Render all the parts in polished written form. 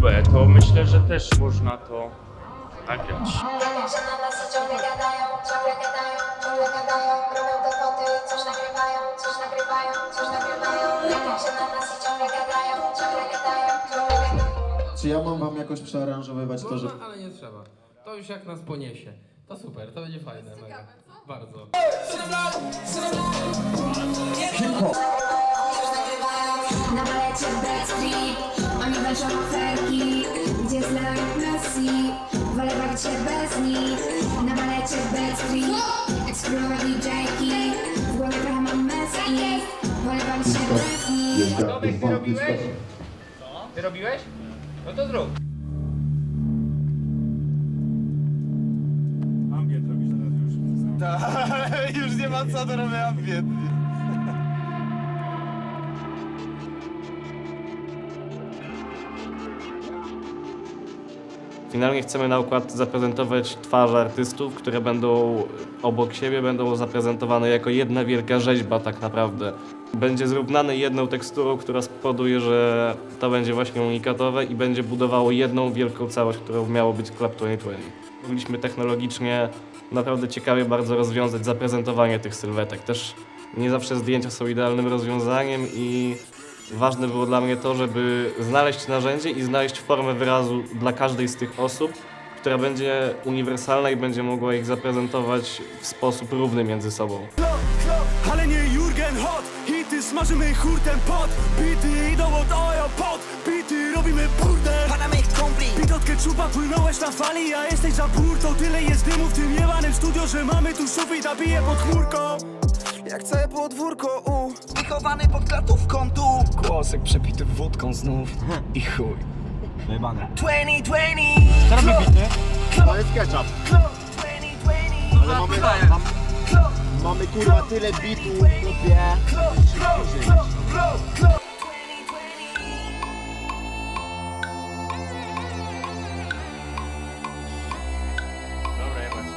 próbę, to myślę, że też można to nagrać. Czy ja mam wam jakoś przearanżowywać to, że... ale nie trzeba. To już jak nas poniesie. To super, to będzie fajne, mega. Bardzo. Na balecie Backstreet, oni walczą o ferki, gdzie z Leo jak Messi, wolę bawić się bez nich. Na balecie Backstreet, eksploruję DJ-ki, w głowie trochę mam Messi, wolę bawić się bez nich. Tomek, ty robiłeś? Co? Ty robiłeś? No to zrób. Ambient robisz teraz już. Już nie ma co do robienia ambient. Finalnie chcemy na układ zaprezentować twarze artystów, które będą obok siebie, będą zaprezentowane jako jedna wielka rzeźba tak naprawdę. Będzie zrównane jedną teksturą, która spowoduje, że to będzie właśnie unikatowe i będzie budowało jedną wielką całość, którą miało być Club 2020. Mogliśmy technologicznie naprawdę ciekawie bardzo rozwiązać zaprezentowanie tych sylwetek. Też nie zawsze zdjęcia są idealnym rozwiązaniem i ważne było dla mnie to, żeby znaleźć narzędzie i znaleźć formę wyrazu dla każdej z tych osób, która będzie uniwersalna i będzie mogła ich zaprezentować w sposób równy między sobą. Ale nie Jurgen Hot, hity smażymy hurtem pot, bity idą od ojo pot, bity robimy burdel. Pana mych kumpli, bit od ketchupa płynąłeś na fali, a jesteś za burtą. Tyle jest dymu w tym jebanym studio, że mamy tu sufit, a bije pod chmurką. Jak całe podwórko, wychowany pod klatówką tu. Głosek przepity wódką znów i chuj. Wyjebane. 2020. Co robi bity? To jest ketchup. Ale mamy kurwa tyle bitów, lubię. Dobra, jebać.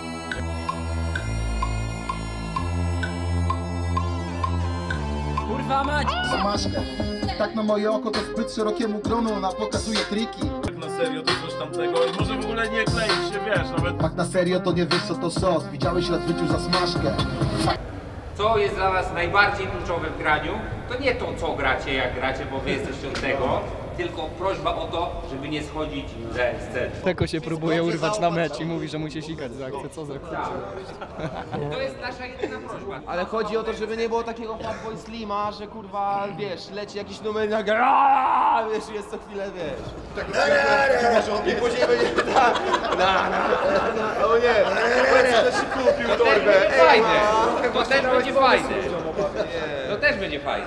Kurwa mać! Zamaszkę. Tak na moje oko to zbyt szerokiemu gronu, ona pokazuje triki. Tak na serio to coś tamtego, może w ogóle nie kleić się, wiesz, nawet... Tak na serio to nie wiesz co to sos, widziałeś raz w życiu za smaszkę. Co jest dla was najbardziej kluczowe w graniu? To nie to, co gracie, jak gracie, bo wy jesteście od tego, tylko prośba o to, żeby nie schodzić ze sceny. Tego się próbuje urwać na mecz i mówi, że musi sikać za akcję. Co za kurczę. To jest nasza jedyna prośba. Ale chodzi o to, żeby nie było takiego Fatboy Slima, że kurwa, wiesz, leci jakiś numer na wiesz, jest co chwilę, wiesz. I później będzie o nie, to się kupił To też będzie fajne. To też będzie fajne. To też będzie fajne.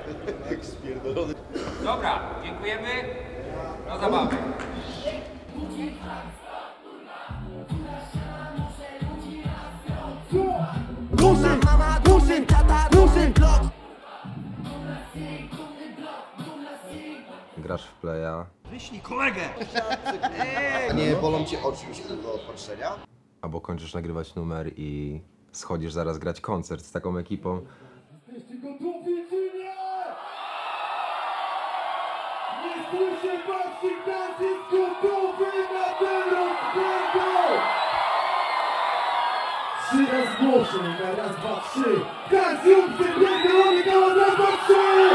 Dobra, dziękujemy. Do zabawy. Grasz w playa. Wyślij kolegę! Nie bolą cię oczy już od patrzenia? Albo kończysz nagrywać numer i schodzisz zaraz grać koncert z taką ekipą. Jesteście gotowi czy nie? Nie słyszę waszych nazwisk, gotowy na ten rozpierdol! 3 raz głośniej, na raz, dwa, trzy. Kasjum, przepierdolony gałaz, raz, dwa, trzy!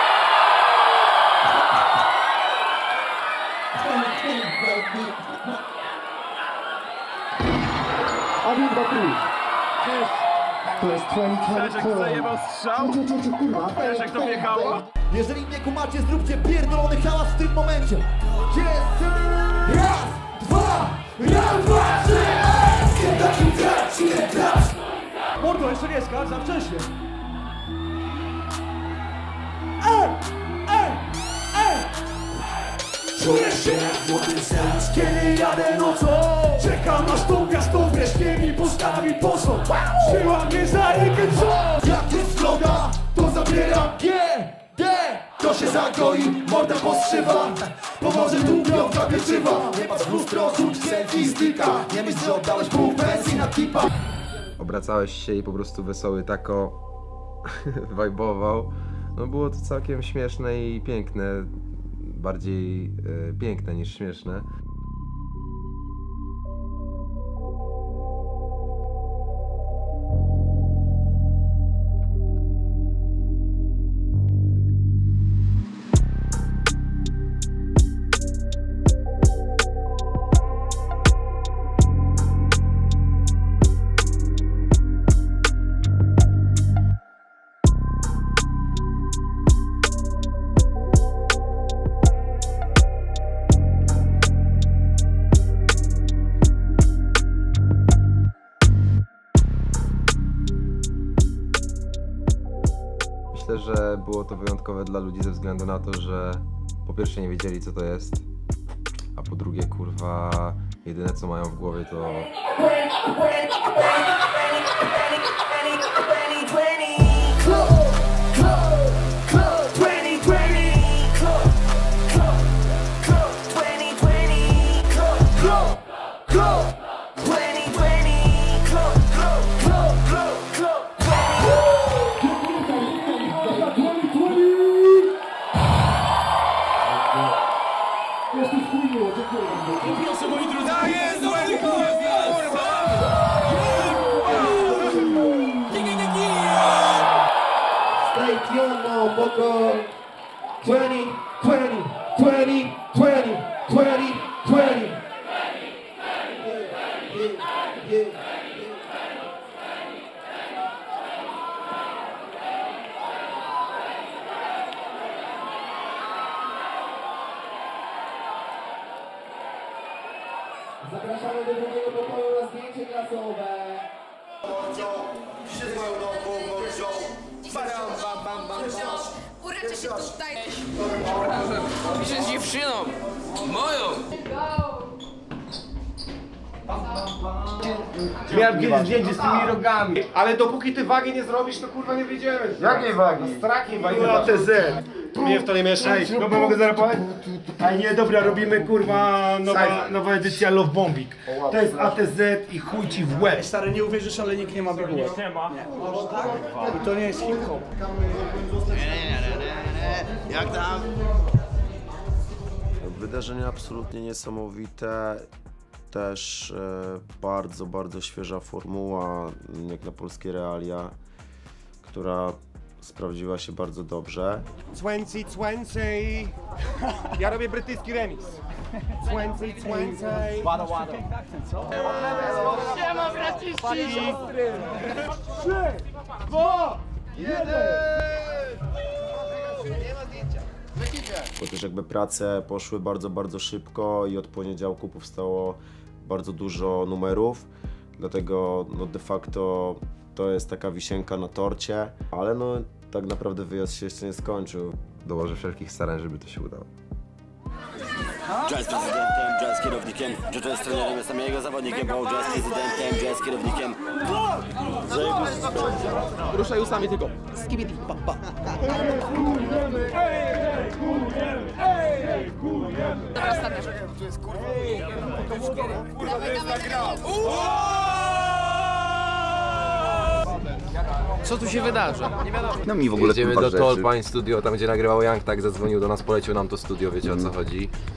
A więc dwa, trzy. Cześć! To jest 2020. Zajebał strzał? Wiesz jak to biegało? Jeżeli mnie kumacie, zróbcie pierdolony hałas w tym momencie. Jest! Raz, dwa, trzy! Mordo, jeszcze nie skacz, za wcześnie. Czuję się jak młody sens, kiedy jadę nocą. Czekam aż to miasto wreszcie mi postawi posąg. Wzięła mnie za rękę, co? Jak jest droga, to zabieram G. To się zagoi, morda postrzywa. Pomoże długo, pieczywa. Nie patrz w lustro, rzuć selfie styka. Nie myśl, że oddałeś pół pensji na tipa. Obracałeś się i po prostu Wesoły tako wajbował. No było to całkiem śmieszne i piękne. bardziej piękne niż śmieszne. Myślę, że było to wyjątkowe dla ludzi ze względu na to, że po pierwsze nie wiedzieli, co to jest, a po drugie, kurwa, jedyne co mają w głowie to... Stay tuned now, Boko. 20, 20, 20, 20, 20, 20. Zapraszamy do drugiego pokoju na zdjęcie klasowe. Uraczę się tutaj. Piszę z dziewczyną! Moją! Miałem kiedyś zdjęcie z tymi rogami. Ale dopóki ty wagi nie zrobisz, to kurwa nie wyjdziemy. Jakiej wagi? Z trakiej wagi. ATZ. Mnie w to nie mieszaj. Dobra, mogę zarapować? A nie, dobra, robimy kurwa nowa edycja Love Bombing. To jest ATZ i chuj ci w łeb. Stary, nie uwierzysz, ale nikt nie ma bibułek. Nie ma. I to nie jest hip-hop. Jak tam? Wydarzenie absolutnie niesamowite. Też bardzo, bardzo świeża formuła, jak na polskie realia, która sprawdziła się bardzo dobrze. 2020. Ja robię brytyjski remix. 2020. Wada, wada. Siema, braciszki! 3, 2, 1. Bo też jakby prace poszły bardzo, bardzo szybko i od poniedziałku powstało bardzo dużo numerów, dlatego no de facto to jest taka wisienka na torcie, ale no tak naprawdę wyjazd się jeszcze nie skończył. Dołożę wszelkich starań, żeby to się udało. Jazz prezydentem, jazz kierownikiem, jazz trenerem, jestem jego zawodnikiem, bo jazz prezydentem, jazz kierownikiem. Ruszaj ustami tylko. Skibidi, pa, pa. Dobra, ostatnia. To jest kurwa. Dawaj, dawaj. Co tu się wydarza? No mi w ogóle jedziemy do Tall Pine Studio, tam gdzie nagrywał Young, tak zadzwonił do nas, polecił nam to studio, wiecie o co chodzi.